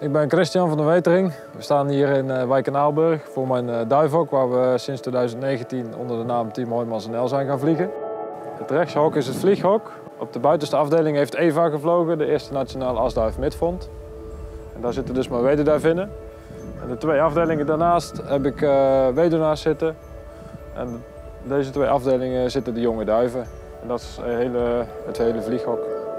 Ik ben Christian van der Wetering. We staan hier in Wijk en Aalburg voor mijn duifhok, waar we sinds 2019 onder de naam Team Hoijmans NL zijn gaan vliegen. Het rechtshok is het vlieghok. Op de buitenste afdeling heeft Eva gevlogen, de eerste nationale asduif midfront. En daar zitten dus mijn weduwduivinnen. En de twee afdelingen daarnaast heb ik weduwnaars zitten. En deze twee afdelingen zitten de jonge duiven. En dat is het hele vlieghok.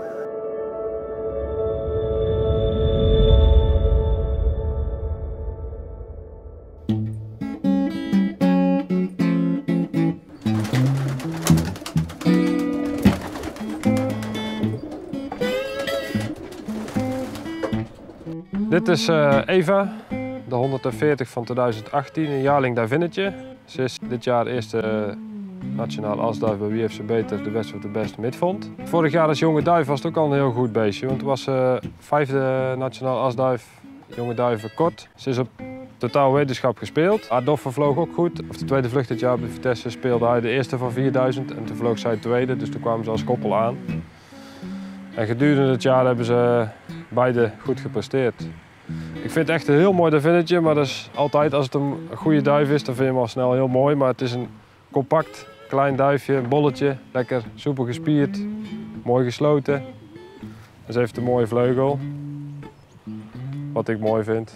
Dit is Eva, de 140 van 2018, een jaarling duivinnetje. Ze is dit jaar eerste nationale asduif bij Wie heeft ze beter, de best of de beste midvond. Vorig jaar als jonge duif was het ook al een heel goed beestje, want het was vijfde nationale asduif, jonge duiven kort. Ze is op totaal wetenschap gespeeld. Haar doffer vloog ook goed. Op de tweede vlucht dit jaar op de Vitesse speelde hij de eerste van 4000 en toen vloog zij tweede, dus toen kwamen ze als koppel aan. En gedurende het jaar hebben ze beide goed gepresteerd. Ik vind het echt een heel mooi duivinnetje, maar dat is altijd als het een goede duif is, dan vind je hem al snel heel mooi. Maar het is een compact, klein duifje, een bolletje, lekker soepel gespierd, mooi gesloten. En ze heeft een mooie vleugel, wat ik mooi vind.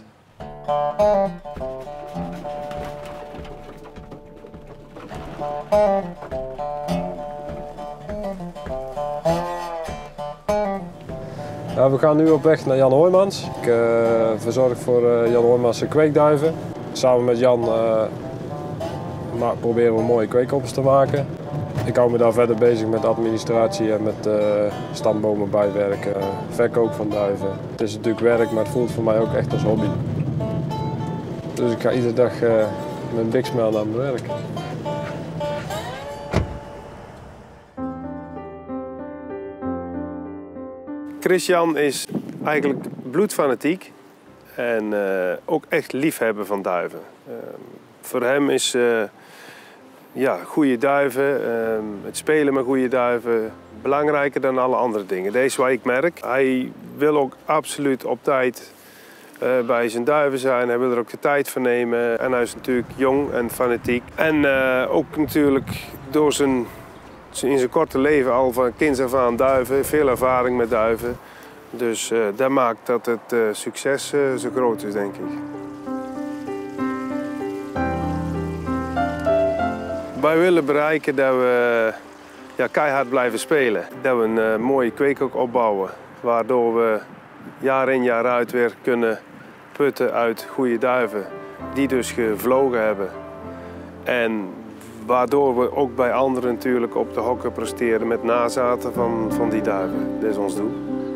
Ja, we gaan nu op weg naar Jan Hoijmans. Ik verzorg voor Jan Hoijmans zijn kweekduiven. Samen met Jan proberen we mooie kweekkoppels te maken. Ik hou me daar verder bezig met administratie en met stambomen bijwerken, verkoop van duiven. Het is natuurlijk werk, maar het voelt voor mij ook echt als hobby. Dus ik ga iedere dag met een big smile naar mijn werk. Christian is eigenlijk bloedfanatiek en ook echt liefhebber van duiven. Voor hem is goede duiven, het spelen met goede duiven, belangrijker dan alle andere dingen. Deze is wat ik merk. Hij wil ook absoluut op tijd bij zijn duiven zijn. Hij wil er ook de tijd voor nemen. En hij is natuurlijk jong en fanatiek. En ook natuurlijk door in zijn korte leven al van kinds af aan duiven, veel ervaring met duiven. Dus dat maakt dat het succes zo groot is, denk ik. Wij willen bereiken dat we keihard blijven spelen. Dat we een mooie kweekhok opbouwen, waardoor we jaar in jaar uit weer kunnen putten uit goede duiven, die dus gevlogen hebben. En waardoor we ook bij anderen natuurlijk op de hokken presteren met nazaten van die duiven. Dat is ons doel.